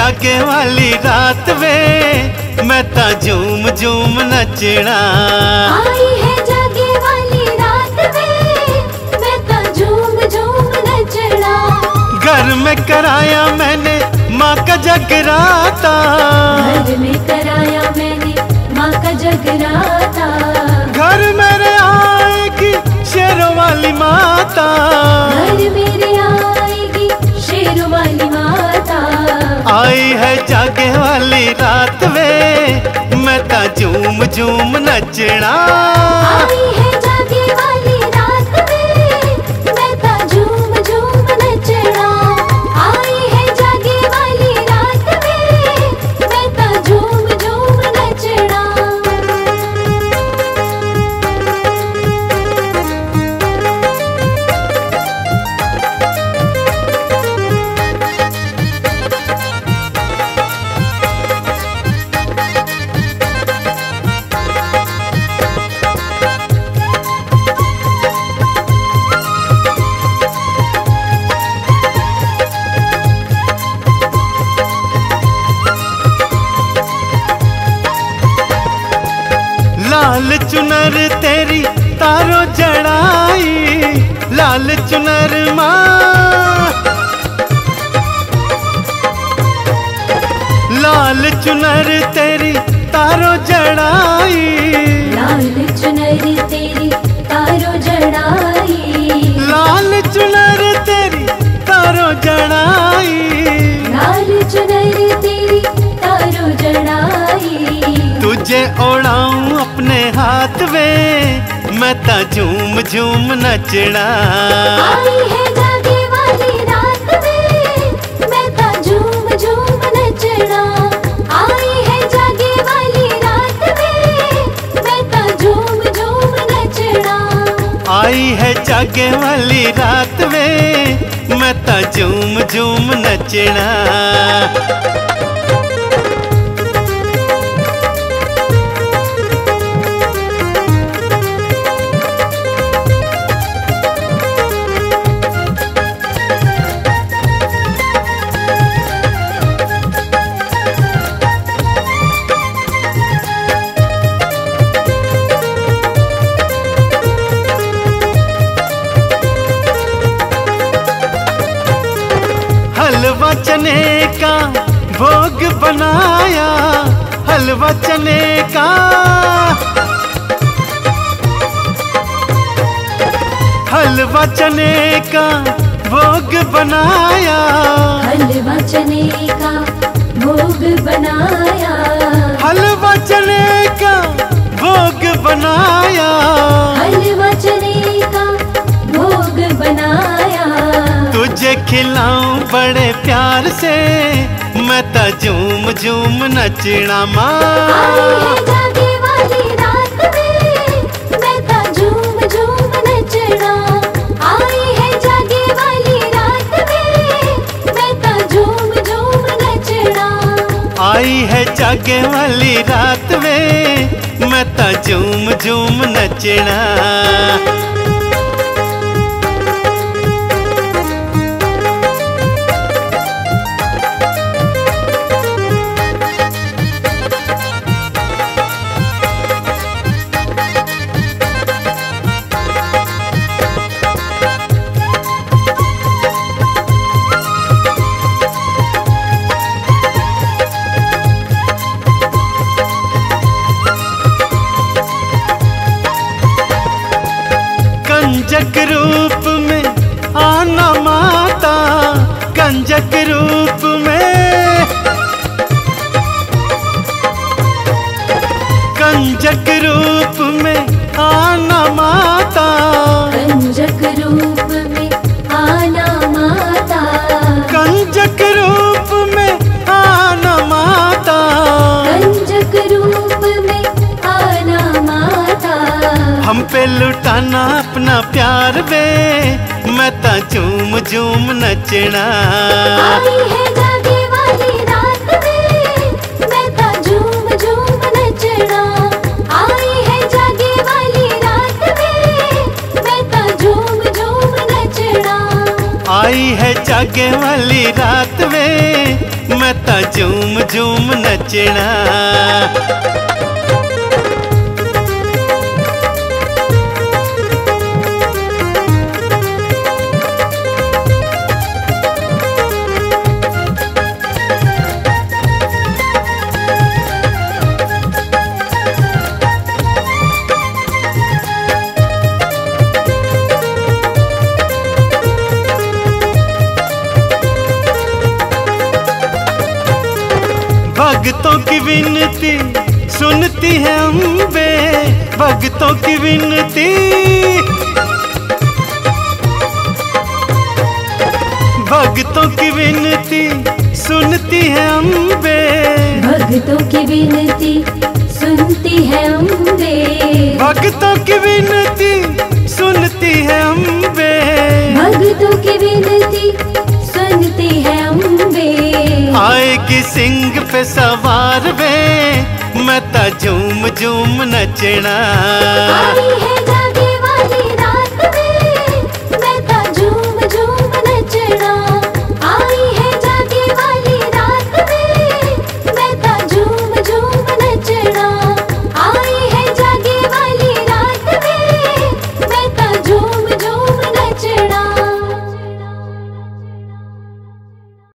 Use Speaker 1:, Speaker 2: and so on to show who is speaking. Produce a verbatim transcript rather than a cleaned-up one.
Speaker 1: जागे वाली रात वे मैं ता झूम झूम नचना।
Speaker 2: आई है जागे वाली रात वे मैं ता झूम झूम नचना।
Speaker 1: घर में कराया मैंने माँ का जगराता,
Speaker 2: घर में कराया मैंने माँ का जगराता।
Speaker 1: घर मेरे आएगी शेरों वाली माता,
Speaker 2: घर मेरे आएगी शेरों वाली माता।
Speaker 1: आई है जागे वाली रात वे मैं ता झूम झूम नचना।
Speaker 2: आई है जागे वाली रात वे मैं ता झूम झूम नचना। आई है जागे वाली रात वे मैं ता झूम झूम नचना।
Speaker 1: लाल चुनर तेरी तारो जड़ाई, लाल चुनर माँ, लाल चुनर तेरी तारो जड़ाई।
Speaker 2: लाल चुनर तेरी तारो जड़ाई।
Speaker 1: लाल चुनर तेरी तारो जड़ाई।
Speaker 2: लाल चुनर तेरी तारो जड़ाई।
Speaker 1: तुझे ओढ़ाऊं अपने हाथ में मैं ता झूम झूम नचना।
Speaker 2: आई है जागे वाली रात में मैं ता झूम झूम नचना। आई है जागे वाली रात में मैं ता झूम झूम नचना।
Speaker 1: आई है जागे वाली रात में मैं ता झूम झूम नचना। हलवा चने का भोग बनाया, हलवा चने का, हलवा चने का भोग बनाया।
Speaker 2: हलवा चने का भोग बनाया।
Speaker 1: हलवा चने का भोग बनाया।
Speaker 2: हलवा चने का भोग बनाया।
Speaker 1: तुझे खिलाऊं बड़े प्यार से मैं ता झूम झूम नचना माँ।
Speaker 2: आई है जागे वाली रात में मैं ता झूम झूम नचना। आई है जागे वाली रात में मैं ता झूम झूम नचना।
Speaker 1: आई है जागे वाली रात में मैं ता झूम झूम नचना। कंजक रूप में आना माता, कंजक रूप में, कंजक रूप में आना माता।
Speaker 2: कंजक रूप में आना माता।
Speaker 1: कंजक रूप में आना माता।
Speaker 2: कंजक रूप में आना माता।
Speaker 1: हम पे लुटाना अपना प्यार वे मैं ता झूम झूम नचना।
Speaker 2: आई है जागे वाली रात में मैं ता झूम झूम नचना। आई है जागे वाली रात में मैं ता झूम झूम नचना।
Speaker 1: आई है जागे वाली रात में मैं ता झूम झूम नचना। भक्तों की विनती सुनती है अम्बे, भक्तों की विनती, भक्तों की विनती सुनती है अम्बे,
Speaker 2: भक्तों की विनती सुनती है अम्बे,
Speaker 1: भक्तों की विनती सुनती है अम्बे,
Speaker 2: भक्तों की विनती सुनती है अम्बे।
Speaker 1: आएगी सिंह पे सवार वे, मैं ता झूम झूम नचना।
Speaker 2: आई है